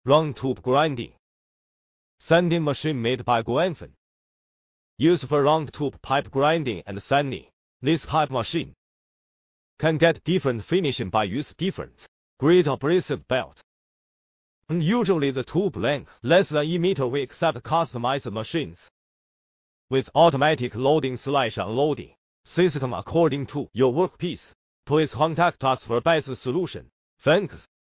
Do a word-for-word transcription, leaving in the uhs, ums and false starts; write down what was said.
Round tube grinding. Sanding machine made by Guanfen. Used for round tube pipe grinding and sanding. This pipe machine can get different finishing by use different grade abrasive belt. And usually the tube length less than a meter. We accept customized machines with automatic loading slash unloading system according to your workpiece. Please contact us for best solution. Thanks.